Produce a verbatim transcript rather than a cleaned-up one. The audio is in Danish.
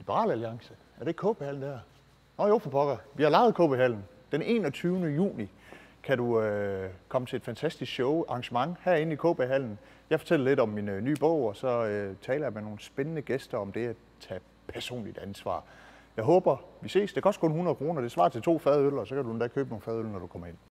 Liberal Alliance. Er det K B-hallen der? Nå jo, for pokker. Vi har lejet K B-hallen. Den enogtyvende juni kan du øh, komme til et fantastisk show, arrangement herinde i K B-hallen. Jeg fortæller lidt om min øh, nye bog, og så øh, taler jeg med nogle spændende gæster om det at tage personligt ansvar. Jeg håber, vi ses. Det koster kun hundrede kroner. Det svarer til to fadøl, og så kan du endda købe nogle fadøl, når du kommer ind.